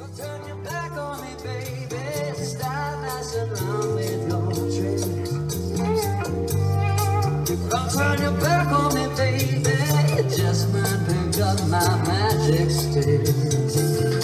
Turn your back on me, baby. Stop messing around with your tricks. Don't turn your back on me, baby. Just might pick up my magic sticks.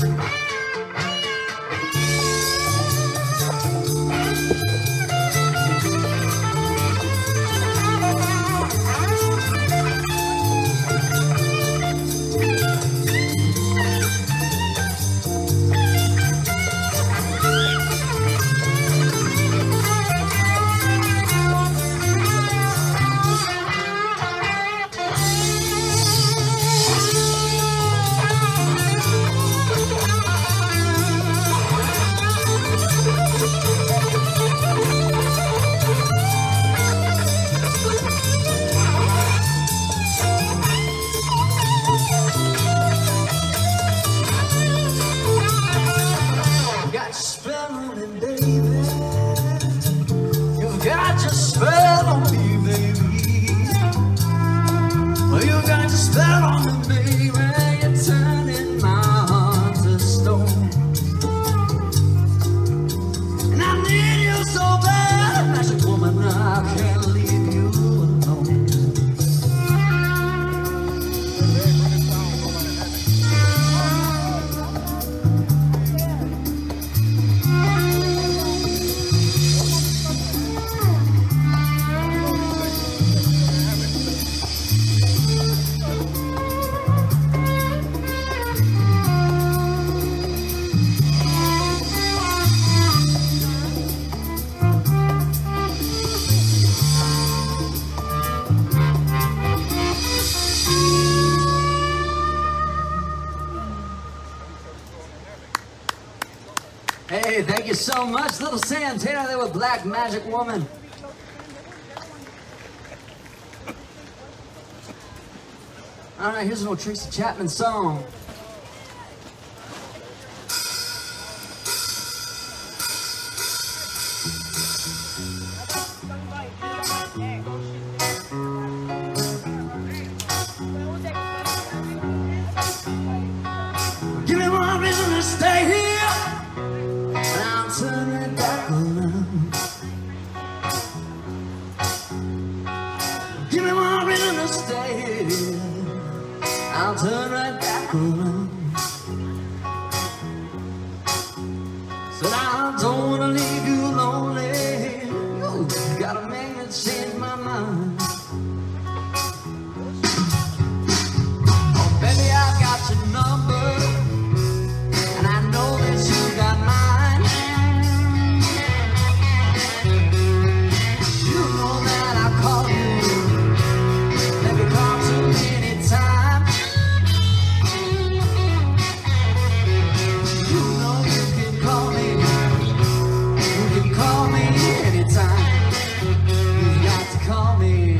Hey, thank you so much. Little Santana there with Black Magic Woman. All right, here's an old Tracy Chapman song. Give me one reason to stay here. Turn right back around. Give me one reason to stay here. I'll turn right back around. Said I don't wanna leave you lonely. You gotta make me change my mind. Oh baby, I got your number, and I know that you got mine. Call me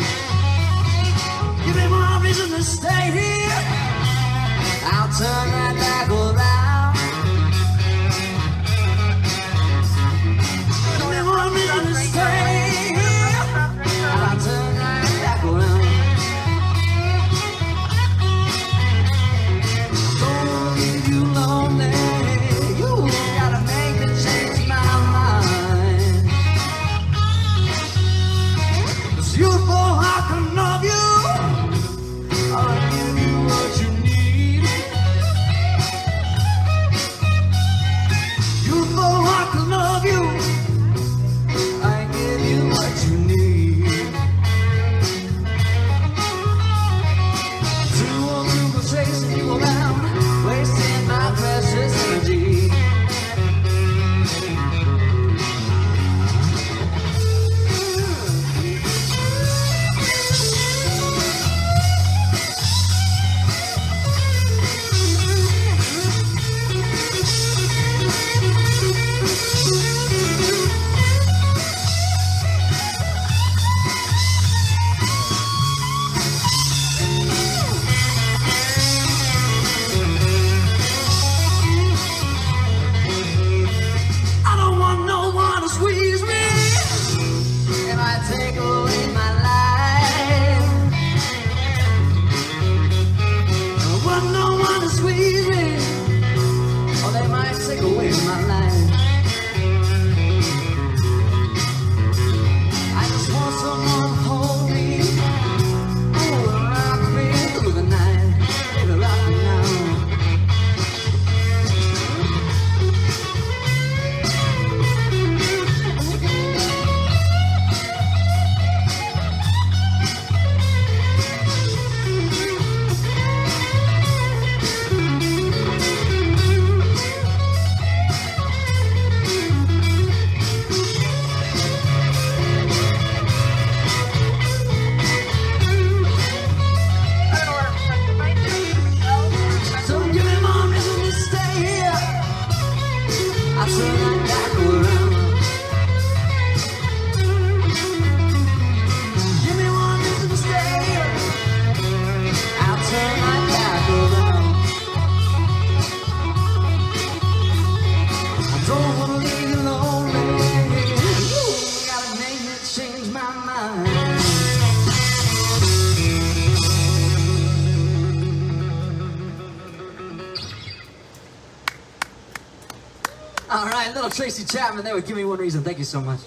that little Tracy Chapman there would give me one reason. Thank you so much.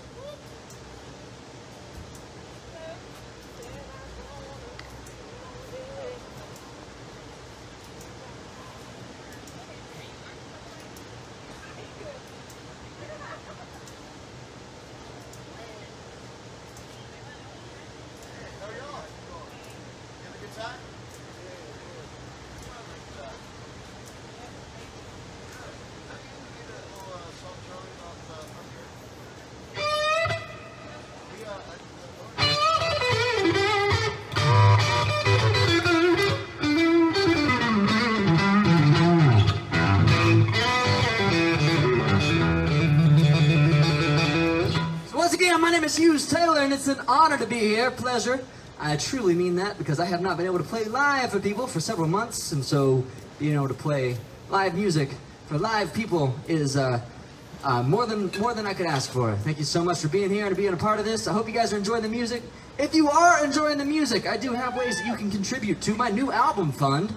My name is Hughes Taylor, and it's an honor to be here. Pleasure. I truly mean that, because I have not been able to play live for people for several months, and so being able to play live music for live people is more than I could ask for. Thank you so much for being here and being a part of this. I hope you guys are enjoying the music. If you are enjoying the music, I do have ways that you can contribute to my new album fund.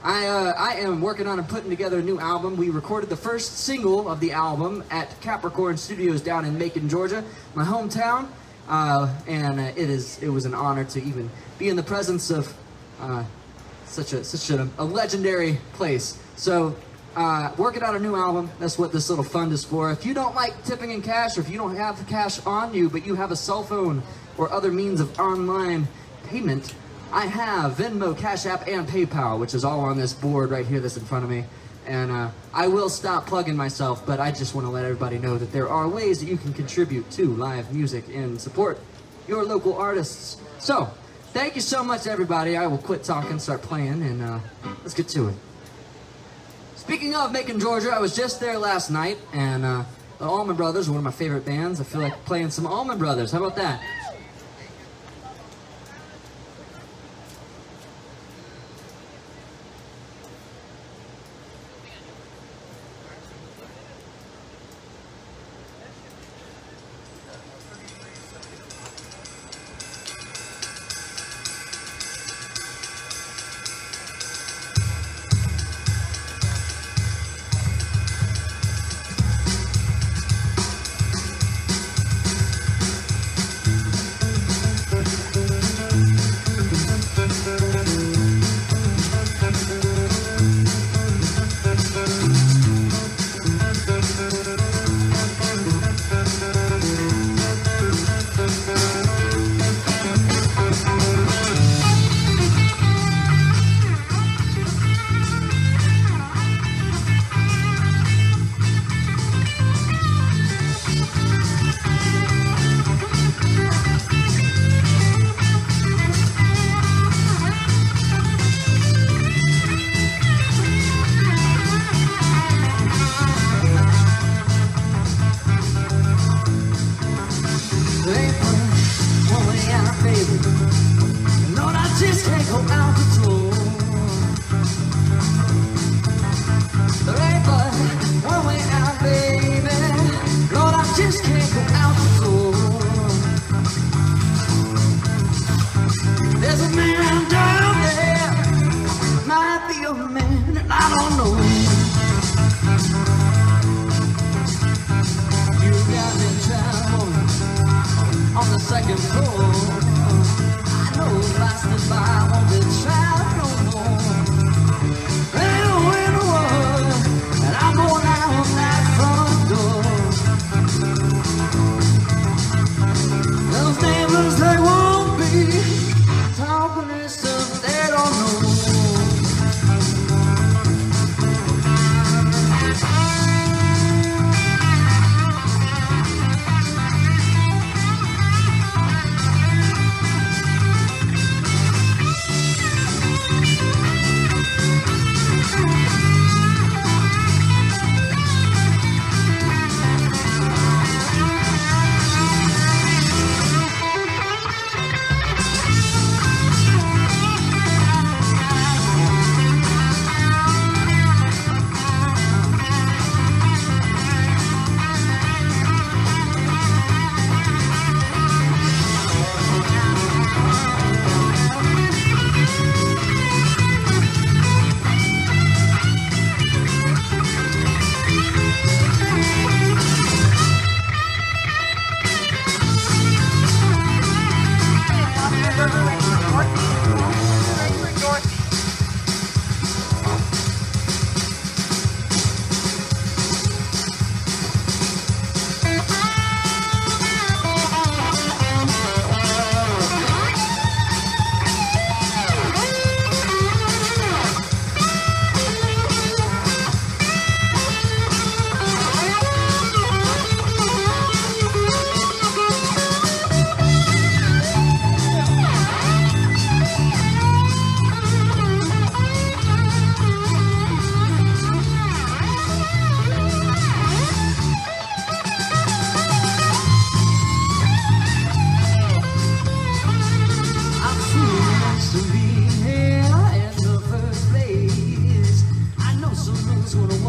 I am working on and putting together a new album. We recorded the first single of the album at Capricorn Studios down in Macon, Georgia, my hometown, and it was an honor to even be in the presence of such a legendary place. So working on a new album, that's what this little fund is for. If you don't like tipping in cash, or if you don't have the cash on you, but you have a cell phone or other means of online payment, I have Venmo, Cash App, and PayPal, which is all on this board right here that's in front of me. And I will stop plugging myself, but I just want to let everybody know that there are ways that you can contribute to live music and support your local artists. So, thank you so much, everybody. I will quit talking, start playing, and let's get to it. Speaking of Macon, Georgia, I was just there last night, and the Allman Brothers are one of my favorite bands. I feel like playing some Allman Brothers. How about that?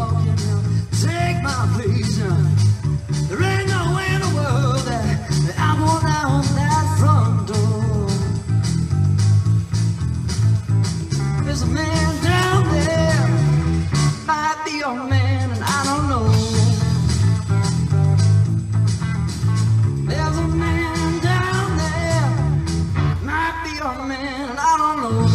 talking, take my place. There ain't no way in the world that I won't out that front door. There's a man down there, might be your man, and I don't know. There's a man down there, might be your man, and I don't know.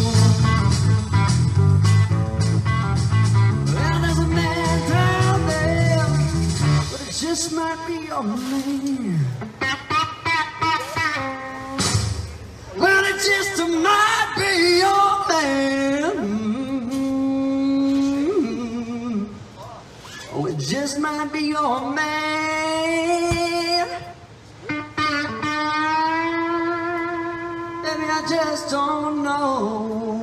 Well, there's a man down there, but it just might be your man. Well, it just might be your man. Oh, it just might be your man. Baby, I just don't know.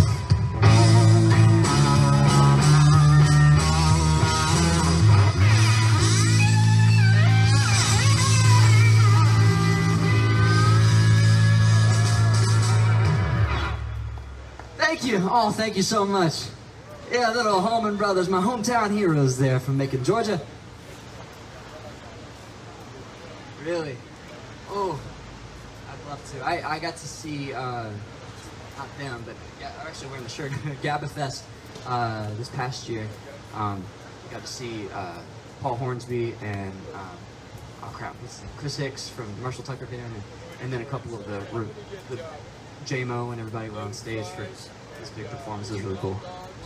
Thank you. Oh, thank you so much. Yeah, little Holman Brothers, my hometown heroes there from Macon, Georgia. Really? Oh, I'd love to. I got to see, not them, but yeah, I'm actually wearing the shirt, GABAFest this past year. Got to see Paul Hornsby and, oh crap, Chris Hicks from Marshall Tucker Band, and then a couple of the J-Mo and everybody were on stage for this big performance. It was really cool.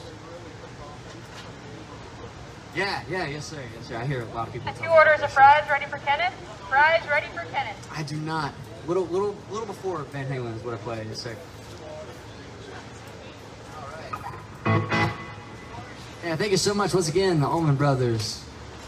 Yeah, yes sir, yes sir. I hear a lot of people. 2 orders of fries ready for Kenneth. Fries ready for Kenneth. I do not. Little before Van Halen is what I play. Yes sir. All right. Yeah, thank you so much once again, the Allman Brothers.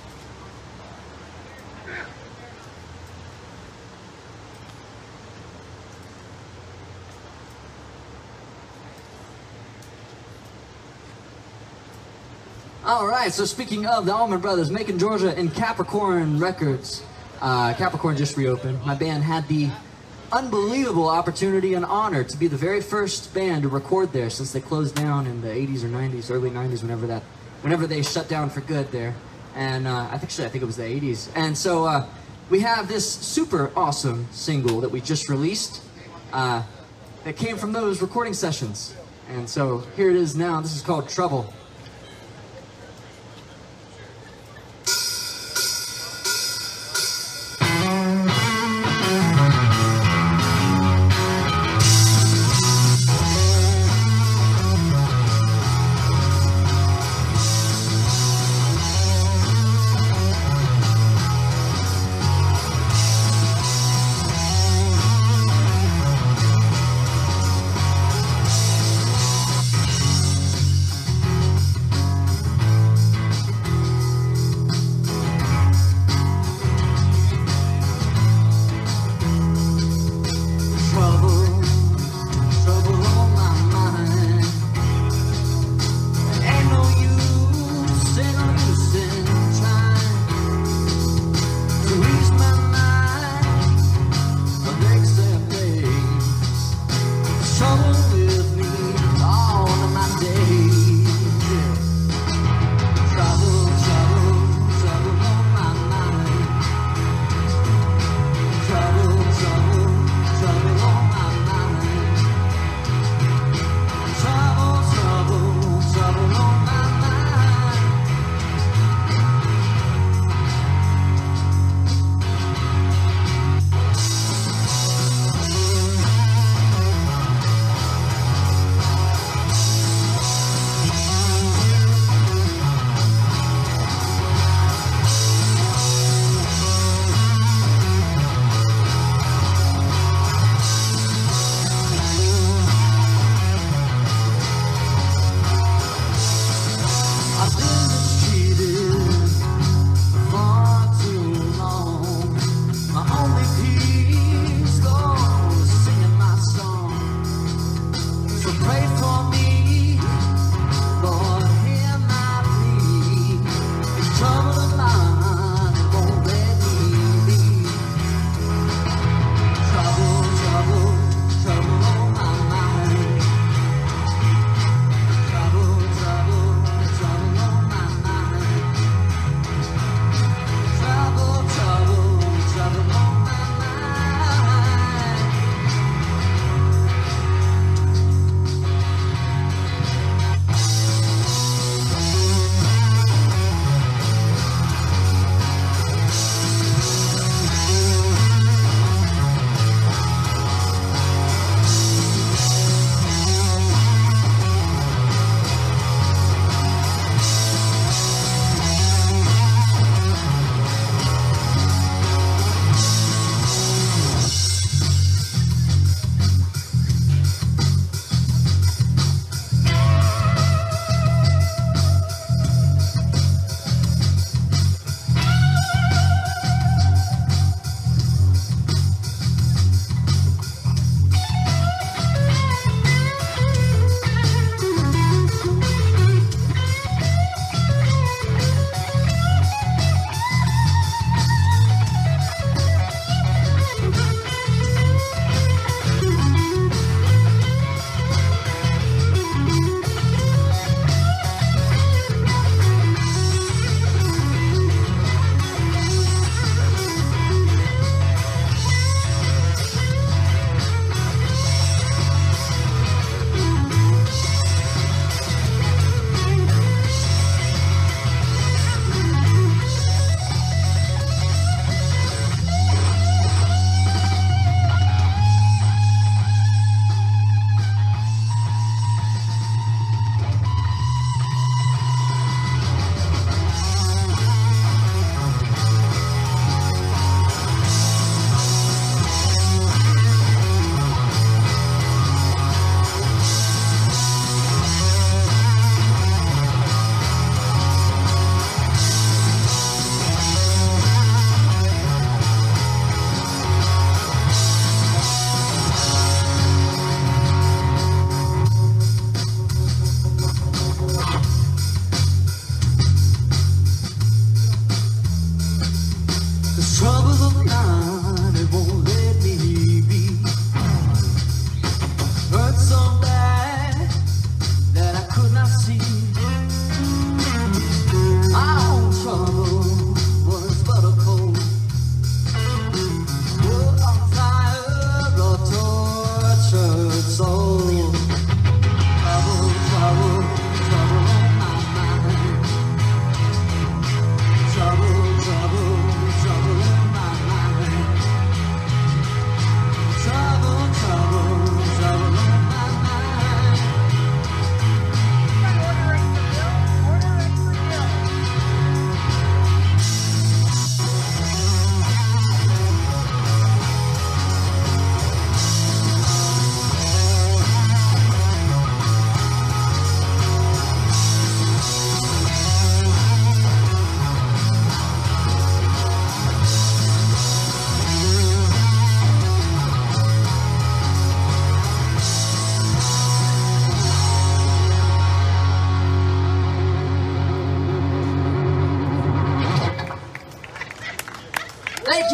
All right, so speaking of the Allman Brothers, Macon, Georgia, and Capricorn Records. Capricorn just reopened. My band had the unbelievable opportunity and honor to be the very first band to record there since they closed down in the 80s or 90s, early 90s, whenever they shut down for good there. And I think it was the 80s. And so we have this super awesome single that we just released that came from those recording sessions. And so here it is now. This is called Trouble.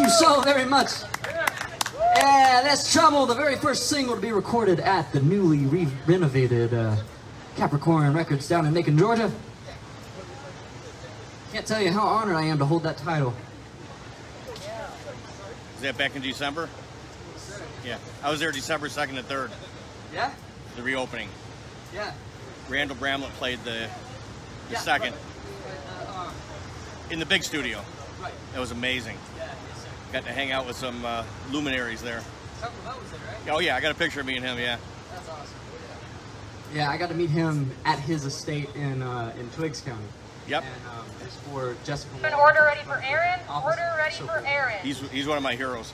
you so very much. Yeah, that's Trouble, the very first single to be recorded at the newly renovated Capricorn Records down in Macon, Georgia. Can't tell you how honored I am to hold that title. Is that back in December? Yeah, I was there December 2nd and 3rd. Yeah? The reopening. Yeah. Randall Bramlett played the Yeah, second right. in the big studio. Right. That was amazing. Yeah, yes, sir. Got to hang out with some luminaries there. Tucker Bell was there, right? Oh yeah, I got a picture of me and him. Yeah. That's awesome. Yeah, I got to meet him at his estate in Twiggs County. Yep. And It's for Jessica. An order ready for Aaron. Order ready for Aaron. He's one of my heroes.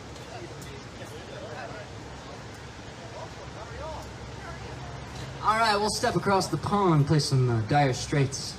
All right, we'll step across the pond, play some Dire Straits.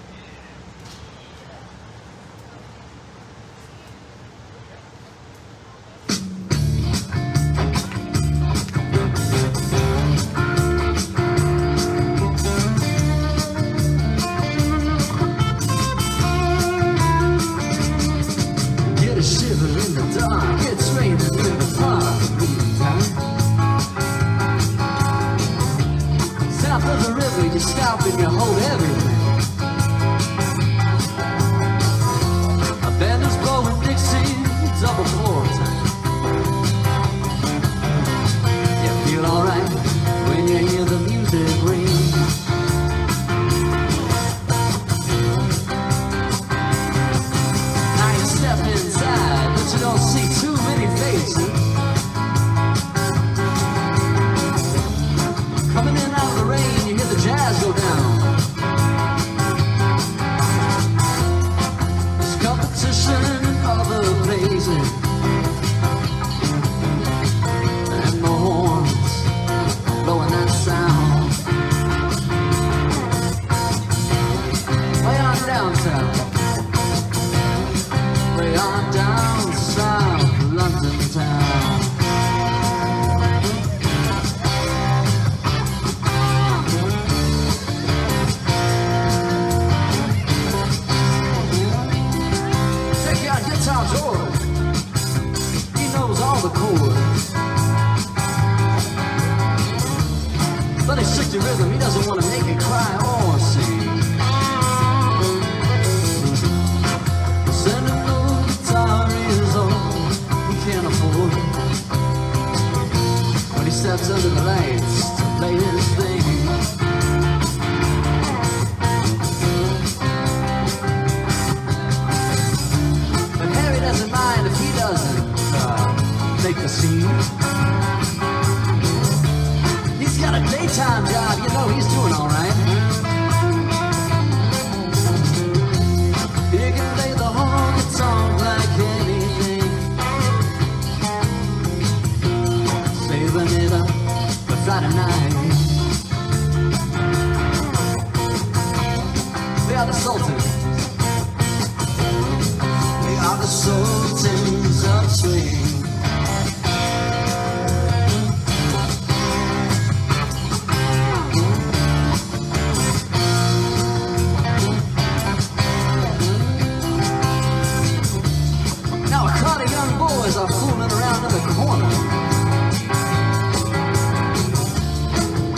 Get a shiver in the dark, it's raining in the park. Meantime, south of the river, you stop and you hold everything. A band is blowing Dixie, double floor time. You feel alright when you hear the music ring. Now you step inside, but you don't see too many faces. Coming in out of the rain, you hear the jazz go down. There's competition in other places, and the horns blowing that sound. Way on downtown, way on down south London town. George, he knows all the chords, but he's sick to rhythm, he doesn't want to make it cry or sing. Sentimental guitar is all he can afford when he steps under the lights to play his thing. Doesn't mind if he doesn't make the scene. He's got a daytime job, you know he's doing alright. He can play the whole guitar like anything, saving it up for Friday night. We are the Sultans. Are the sultans of swing. Now a crowd of young boys are fooling around in the corner.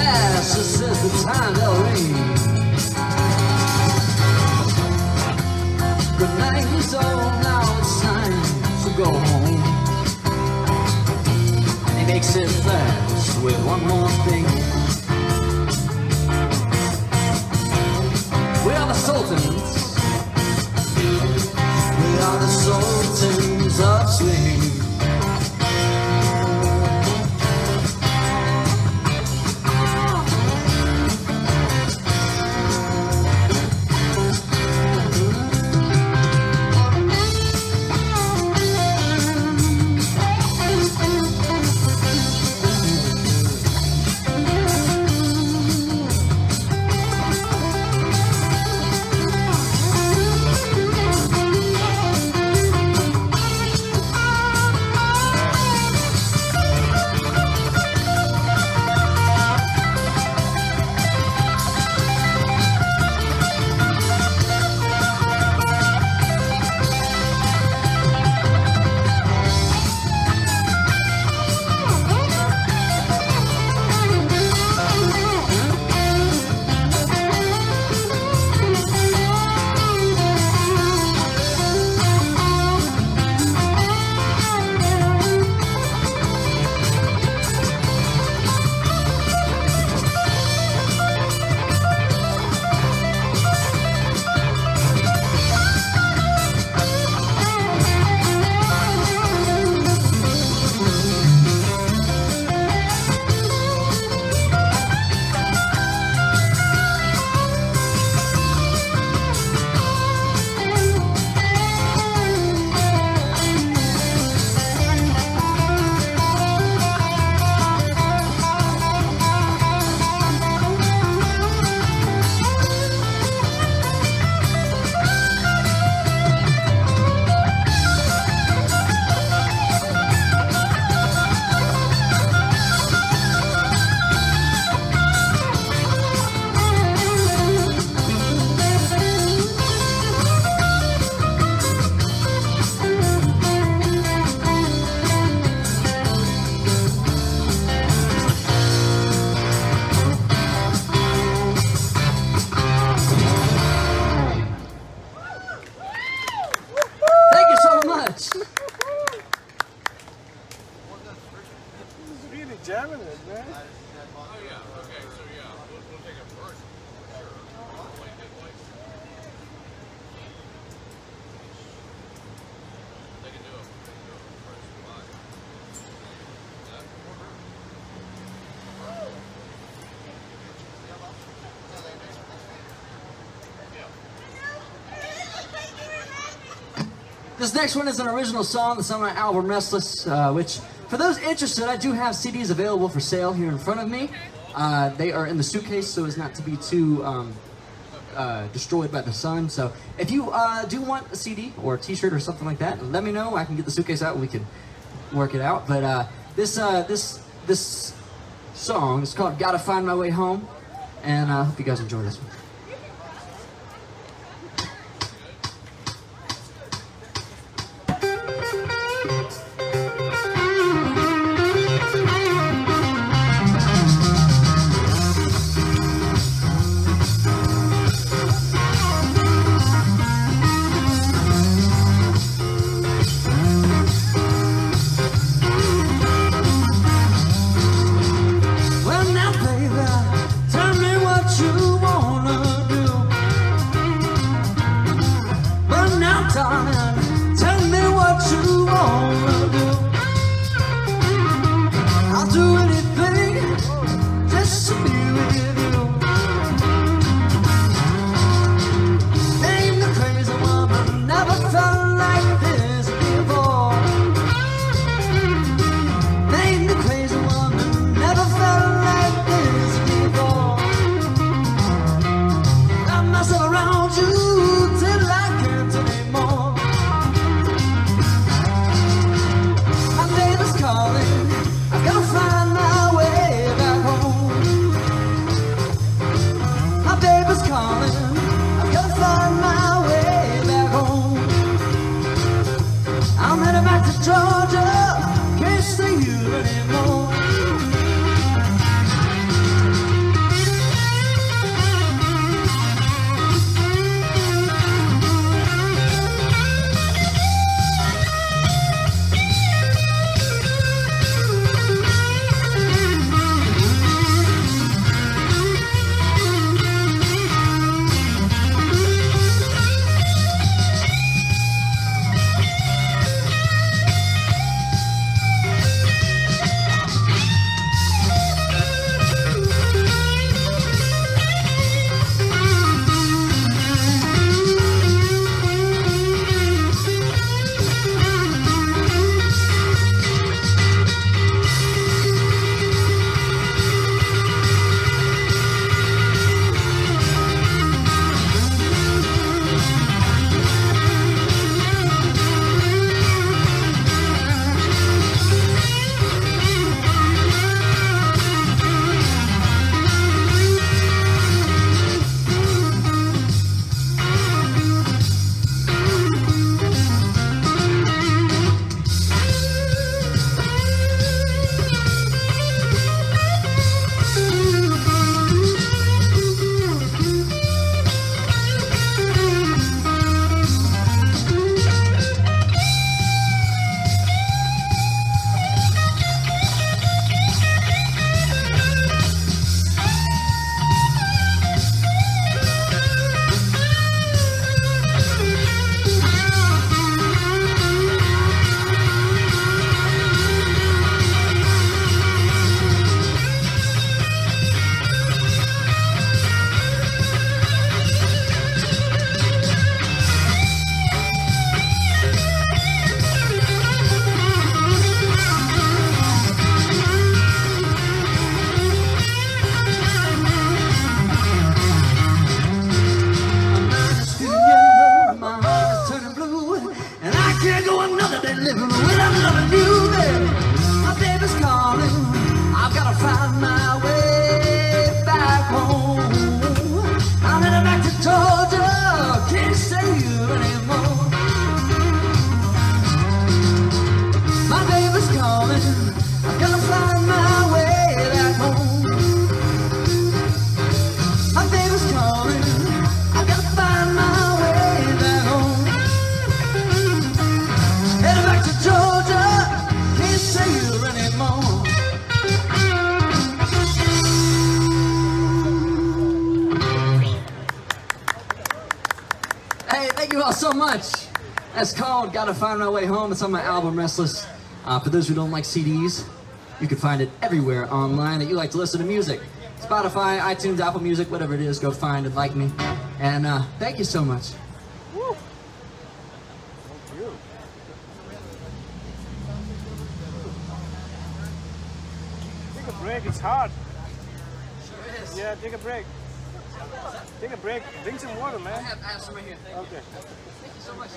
fast, just as the time they'll ring. Good night is old, now it's time to go home. And he makes it fast with one more thing. We are the Sultans. We are the Sultans of Swing. Jamming it, man. Oh yeah. Okay. So yeah, we'll take it first. Sure. Like it, like they can do it. First live. This next one is an original song that's on my album Restless, which, for those interested, I do have CDs available for sale here in front of me. They are in the suitcase so as not to be too destroyed by the sun. So if you do want a CD or a t-shirt or something like that, let me know. I can get the suitcase out and we can work it out. But this song is called Gotta Find My Way Home, and I hope you guys enjoy this one. Tell me what you wanna do. I'll do anything just to be with you. Ain't the crazy woman, never felt like this before. Ain't the crazy woman, never felt like this before. Got myself around you till I can't anymore. I've got to find my way back home. My baby's calling. I've got to find my way back home. I'm headed back to Georgia. Can't stay here anymore. much. That's called Gotta Find My Way Home. It's on my album, Restless. For those who don't like CDs, you can find it everywhere online that you like to listen to music. Spotify, iTunes, Apple Music, whatever it is, go find and like me. And thank you so much. Woo. Thank you. Take a break, it's hard. Sure is. Yeah, take a break. Take a break. Drink some water, man. I have some right here. Thank you. Okay. Thank you so much.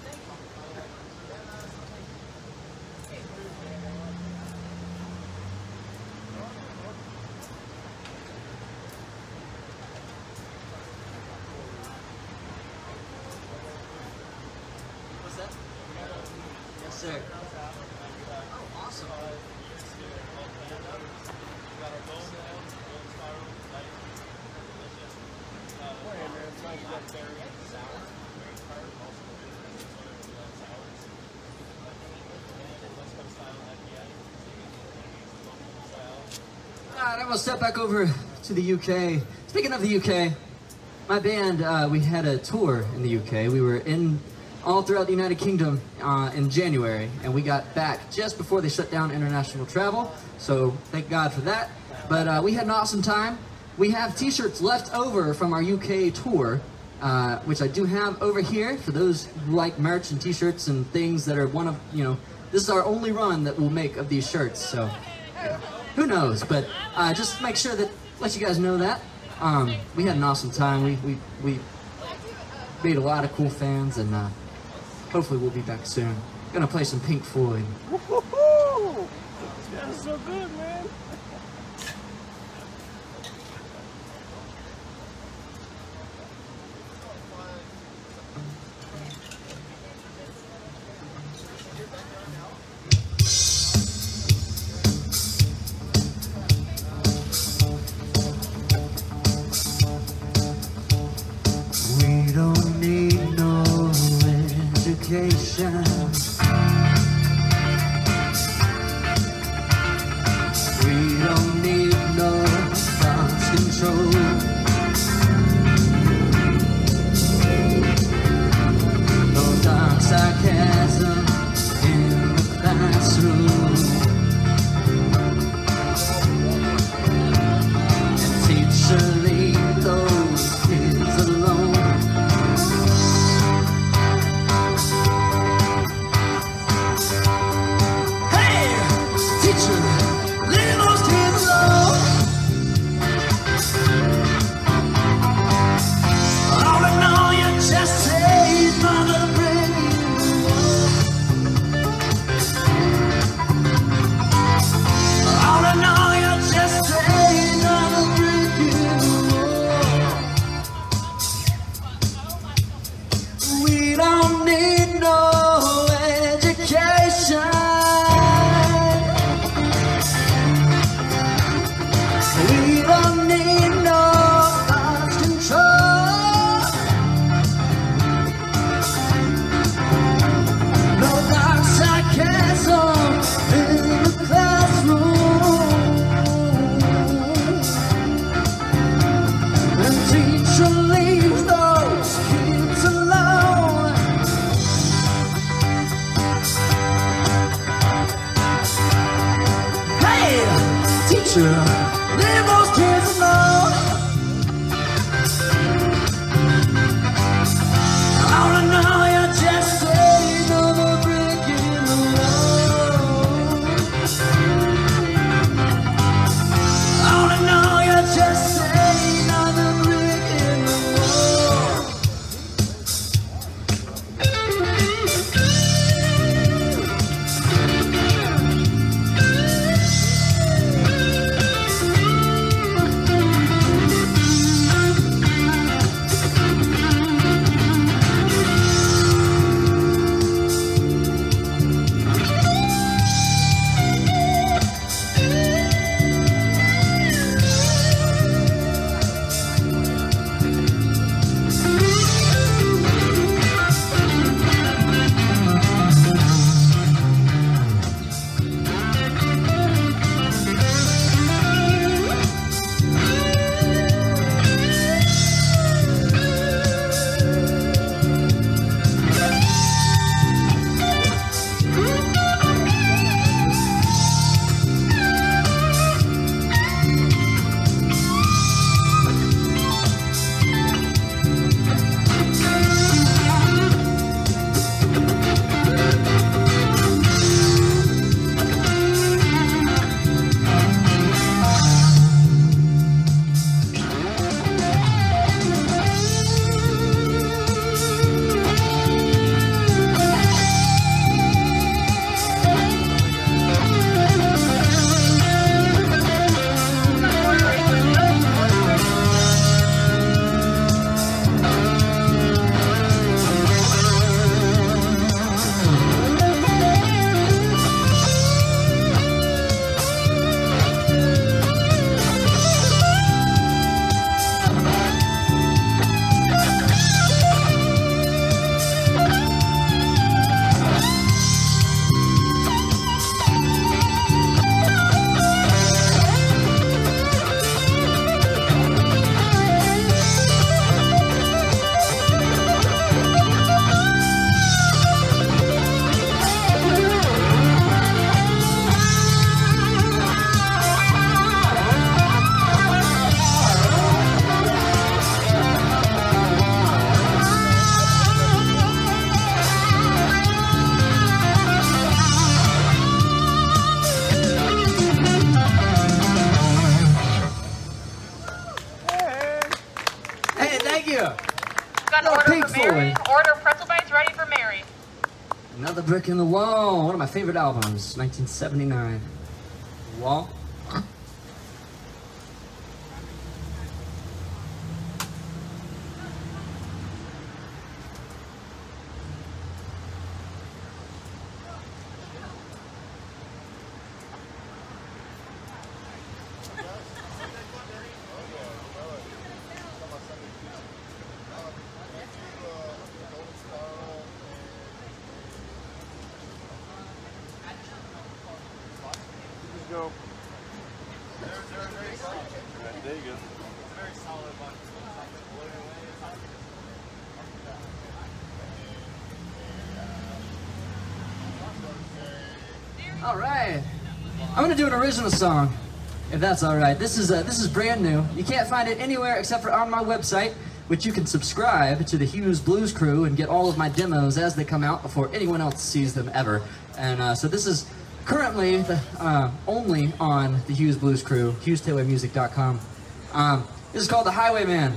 What's that? Yes, sir. Oh, awesome. Alright, I'm gonna step back over to the UK. Speaking of the UK, my band, we had a tour in the UK. We were in all throughout the United Kingdom in January, and we got back just before they shut down international travel, so thank God for that. But we had an awesome time. We have t-shirts left over from our UK tour, which I do have over here for those who like merch and t-shirts and things that are one of, you know, this is our only run that we'll make of these shirts, so who knows, but just make sure that, let you guys know that. We had an awesome time. We made a lot of cool fans, and hopefully we'll be back soon. Gonna play some Pink Floyd. Woohoo! That's so good, man. We don't need no education. We don't need no thought control. No dark sarcasm in the classroom. And teacher, leave those kids alone. Leave those kids alone. All I know, you're just another brick in the wall. All I know, you're just another brick in the wall. Mary. Order pretzel bites ready for Mary. Another Brick in the Wall, one of my favorite albums, 1979. Wall. Go. There you go. Very solid one. All right, I'm gonna do an original song, if that's all right. This is brand new. You can't find it anywhere except for on my website, which you can subscribe to the Hughes Blues Crew and get all of my demos as they come out before anyone else sees them ever. And so this is currently only on the Hughes Blues Crew, HughesTaylorMusic.com. This is called The Highwayman.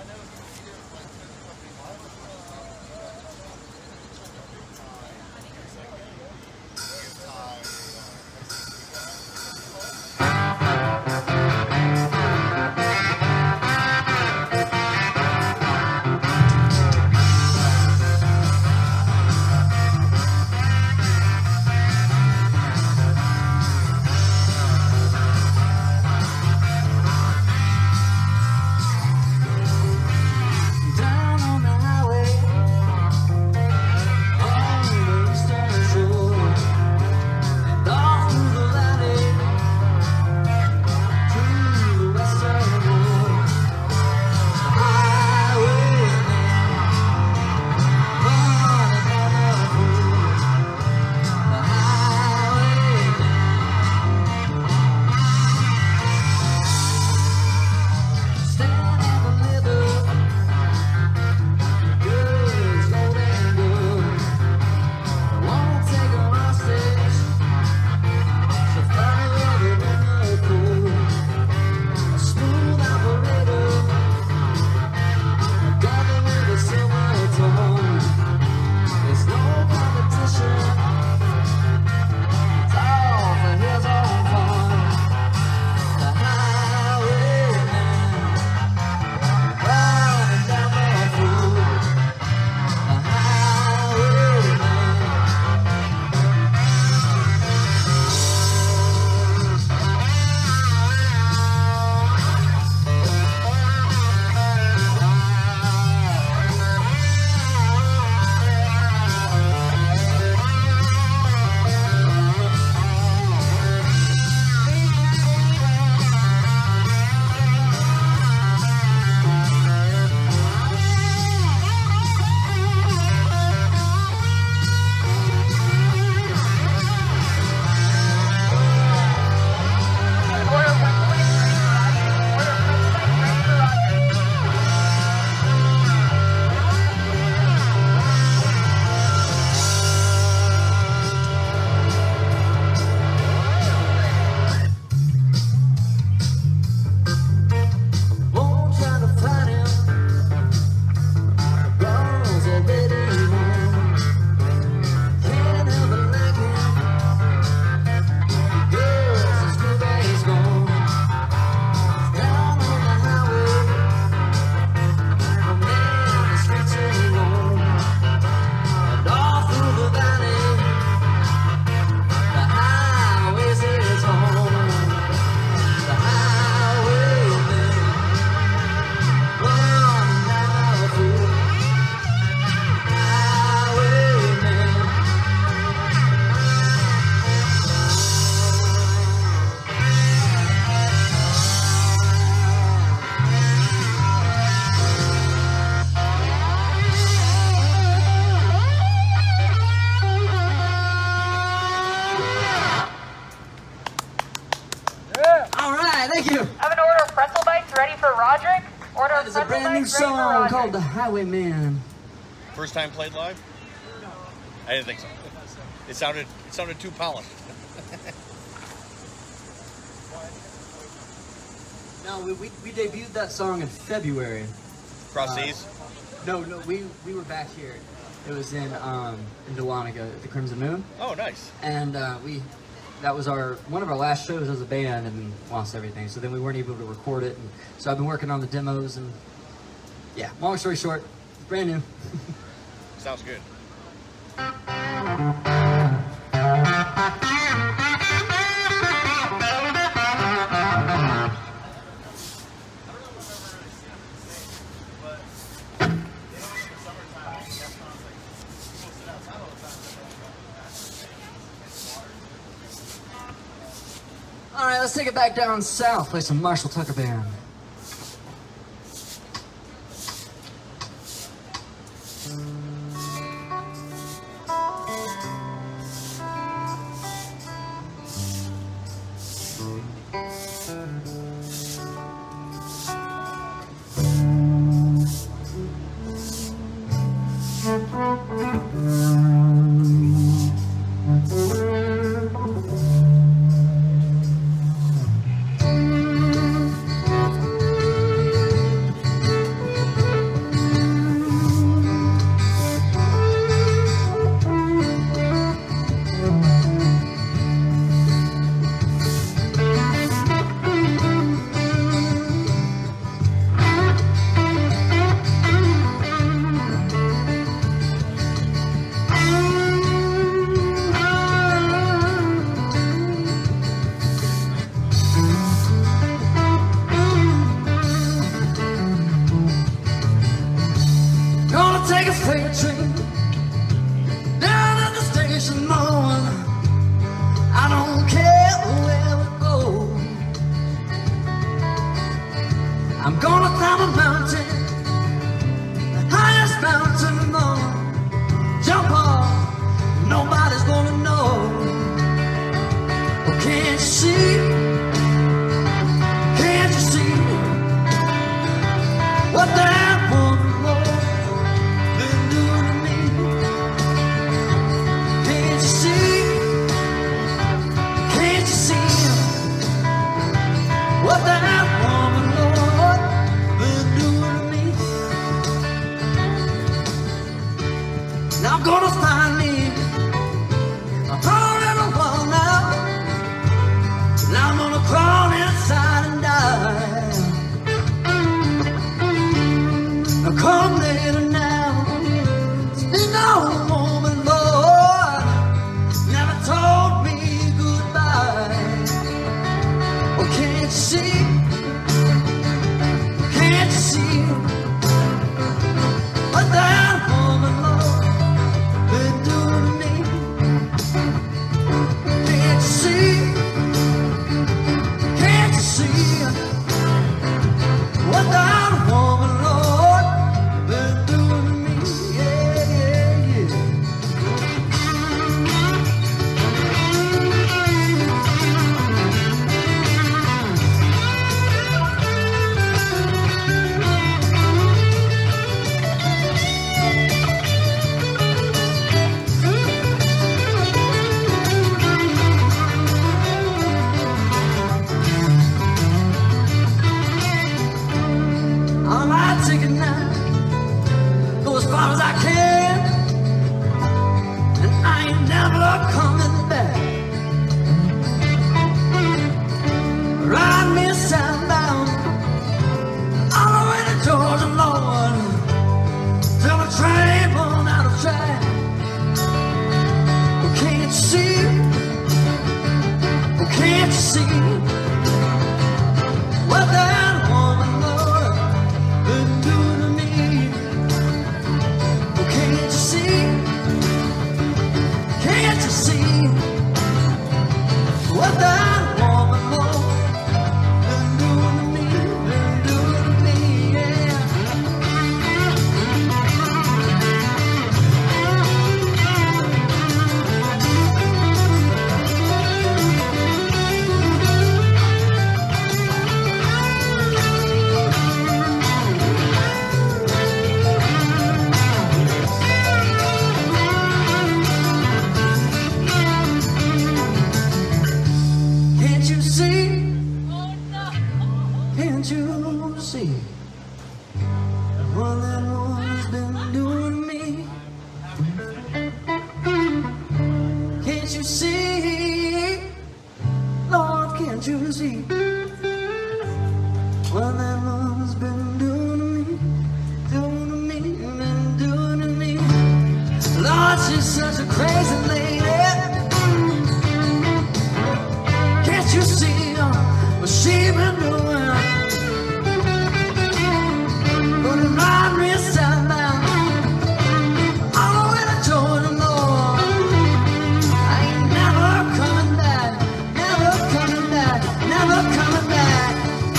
Thank you. I have an order of pretzel bites ready for Roderick. Order of That is a pretzel brand new bites ready for song Roderick. called The Highwayman. First time played live? No. I didn't think so. It sounded too polished. No, we debuted that song in February. Cross seas? No, we were back here. It was in Dahlonega at the Crimson Moon. Oh, nice. And that was one of our last shows as a band, and lost everything. So then we weren't able to record it. And so I've been working on the demos, and yeah. Long story short, it's brand new. Sounds good. All right, let's take it back down south. Play some Marshall Tucker Band. Take a freight train down at the station, Lord. I don't care where we go. I'm gonna climb a mountain, the highest mountain, Lord. Jump off, nobody's gonna know. Oh, can't you see? Can't you see what that woman? What that woman, Lord, been doing to me. Now I'm gonna find me a hole in the wall now. Now I'm gonna crawl inside and die. Now come later now. There's no woman, Lord, never told me goodbye. Oh, can't you see? Can't you see what that woman, Lord, been doing to me? Can't you see? Can't you see what that woman, Lord, been doing to me? Yeah, yeah, yeah. I might take it now, go as far as I can, and I ain't never coming back. Ride me southbound, all the way to Georgia, Lord, till the train run out of track. Oh, can't you see? Oh, can't you see what that woman, Lord, been doing to me? Oh, can't you see? Can't you see what that woman, Lord, been doing to me? Been doing to me, yeah. Can't you see? Can't you see? One that woman's what that woman's been doing to me, been doing to me. Lord, she's such a crazy lady. Can't you see what she been doing? Putting my wrist down now, all the way to Jordan, Lord. I ain't never coming back, never coming back, never coming back.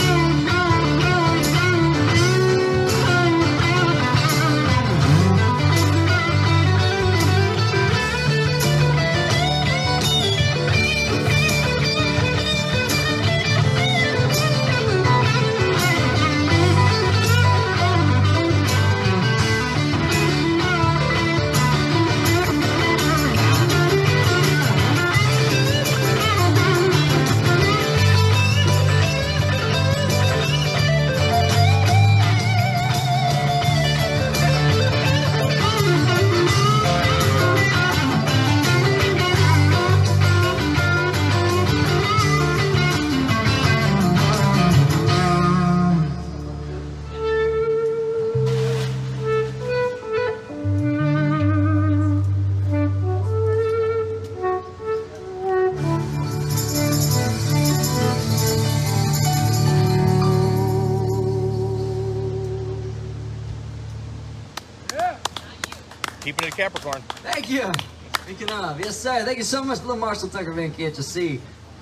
Keeping it a Capricorn. Thank you. Speaking of, yes sir. Thank you so much, little Marshall Tucker Van Can't You See.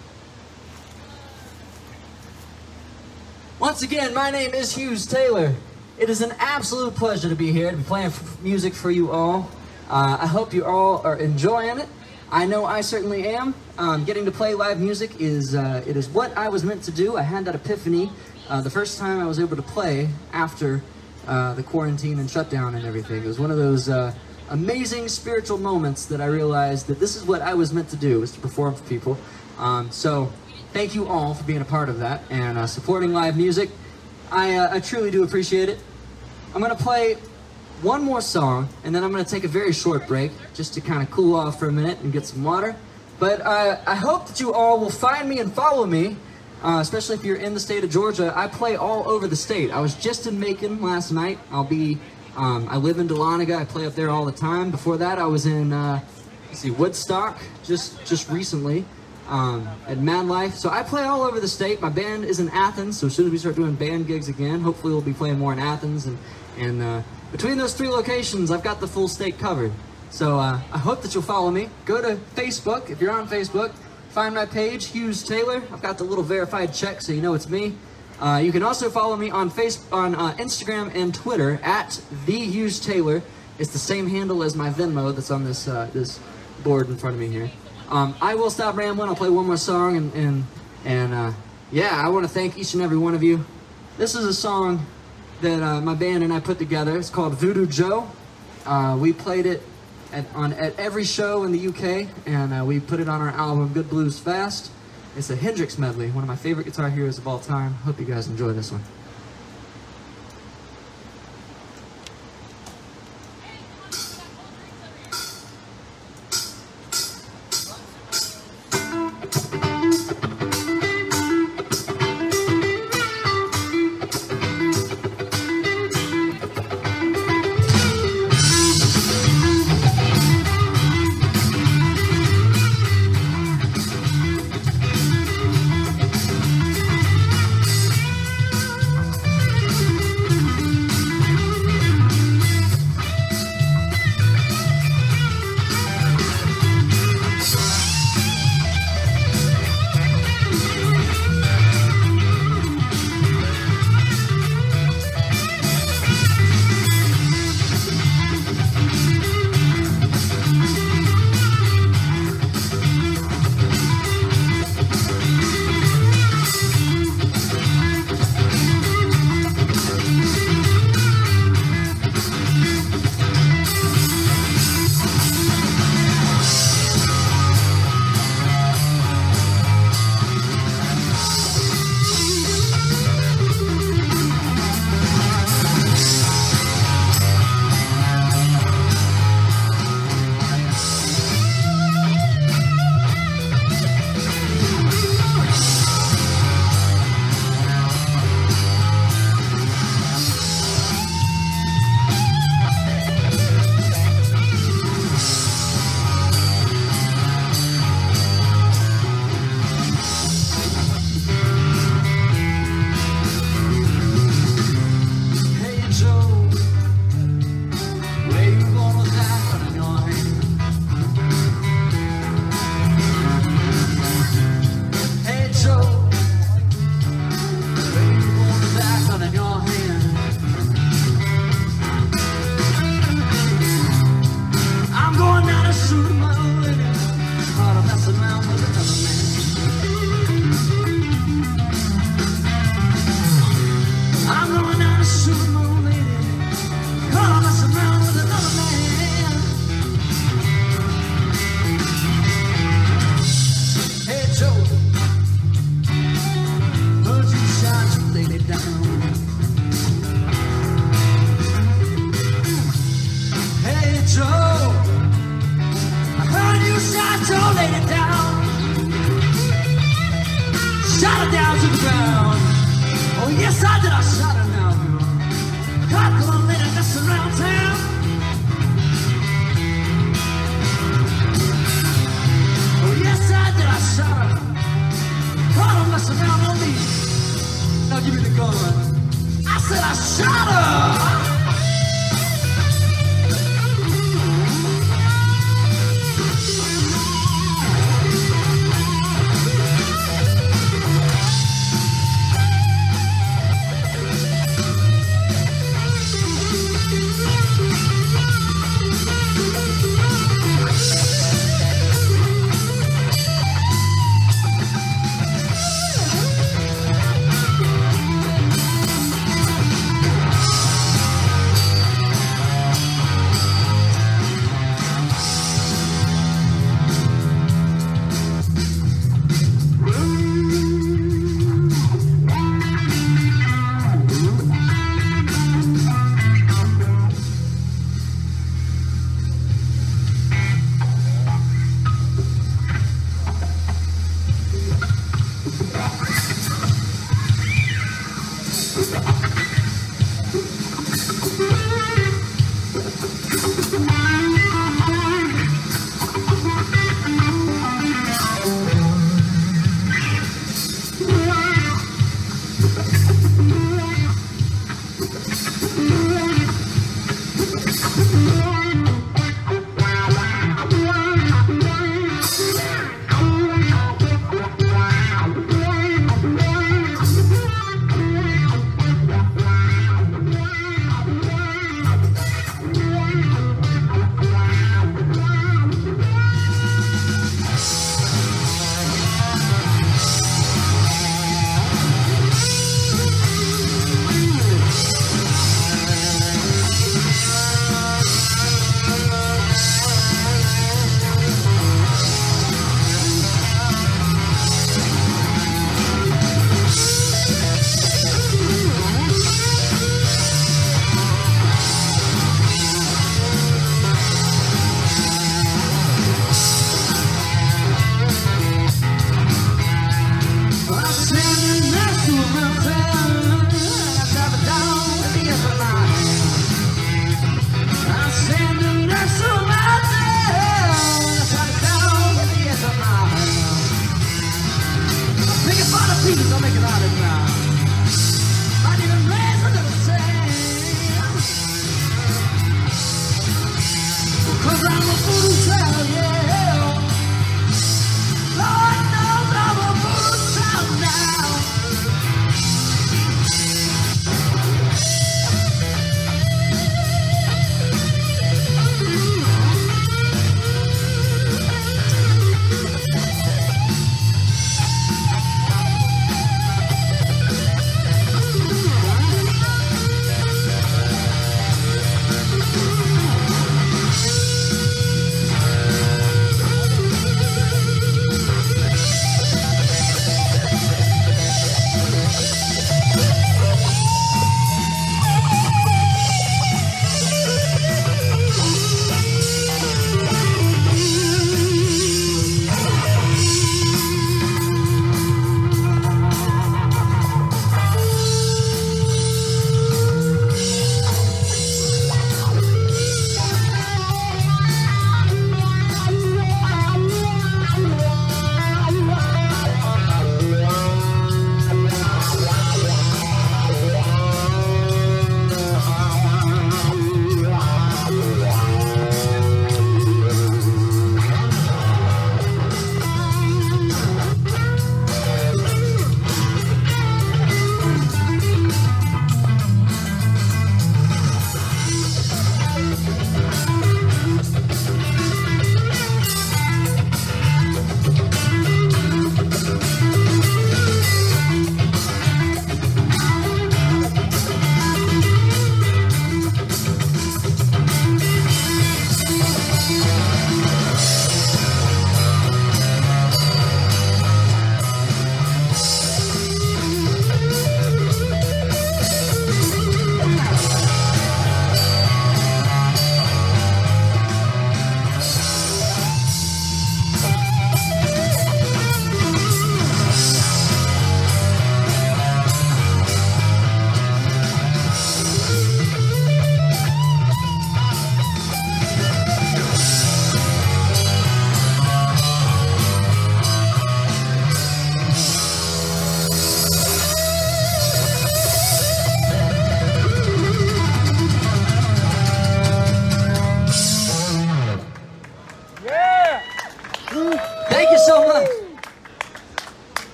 Once again, my name is Hughes Taylor. It is an absolute pleasure to be here, to be playing music for you all. I hope you all are enjoying it. I know I certainly am. Getting to play live music is it is what I was meant to do. I had that epiphany the first time I was able to play after the quarantine and shutdown and everything. It was one of those amazing spiritual moments that I realized that this is what I was meant to do, was to perform for people. So thank you all for being a part of that and supporting live music. I truly do appreciate it. I'm going to play one more song, and then I'm going to take a very short break just to kind of cool off for a minute and get some water. But I hope that you all will find me and follow me, especially if you're in the state of Georgia. I play all over the state. I was just in Macon last night. I live in Dahlonega. I play up there all the time. Before that, I was in Woodstock just recently at Mad Life. So I play all over the state. My band is in Athens, so as soon as we start doing band gigs again, hopefully we'll be playing more in Athens. And between those 3 locations, I've got the full state covered. So I hope that you'll follow me. Go to Facebook, if you're on Facebook, find my page, Hughes Taylor. I've got the little verified check so you know it's me. You can also follow me on Instagram and Twitter at @TheHughesTaylor. It's the same handle as my Venmo that's on this this board in front of me here. I will stop rambling. I'll play one more song, and yeah, I want to thank each and every one of you. This is a song that my band and I put together. It's called Voodoo Joe. We played it at every show in the UK, and we put it on our album Good Blues Fast. It's a Hendrix medley, one of my favorite guitar heroes of all time. Hope you guys enjoy this one. shot her down to the ground. Oh yes I did, I shot her now. God, come on, let her mess around town. Oh yes I did, I shot her. God, don't mess around on me. Now give me the gun. I said I shot her.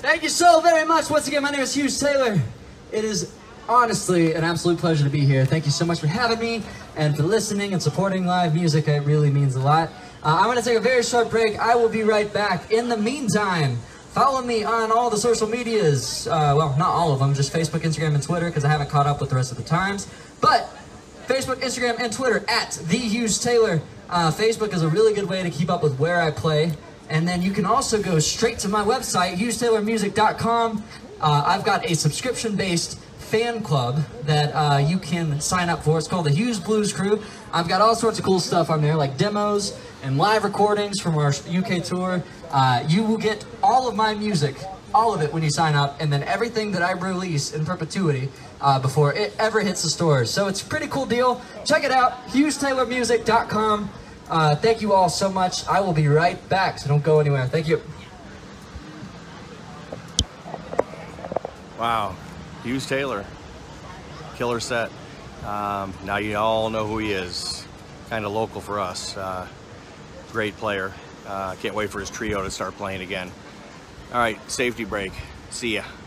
Thank you so very much. Once again, my name is Hughes Taylor. It is honestly an absolute pleasure to be here. Thank you so much for having me and for listening and supporting live music. It really means a lot. I'm going to take a very short break. I will be right back. In the meantime, follow me on all the social medias. Well, not all of them, just Facebook, Instagram, and Twitter, because I haven't caught up with the rest of the times. But Facebook, Instagram, and Twitter at The Hughes Taylor. Facebook is a really good way to keep up with where I play. And then you can also go straight to my website, HughesTaylorMusic.com. I've got a subscription-based fan club that you can sign up for. It's called the Hughes Blues Crew. I've got all sorts of cool stuff on there, like demos and live recordings from our UK tour. You will get all of my music, all of it, when you sign up, and then everything that I release in perpetuity before it ever hits the stores. So it's a pretty cool deal. Check it out, HughesTaylorMusic.com. Thank you all so much. I will be right back, so don't go anywhere. Thank you. Wow, Hughes Taylor, killer set. Now you all know who he is. Kind of local for us. Great player. Can't wait for his trio to start playing again. All right, safety break. See ya.